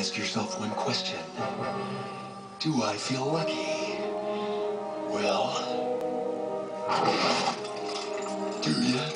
ask yourself one question. Do I feel lucky? Well, do you?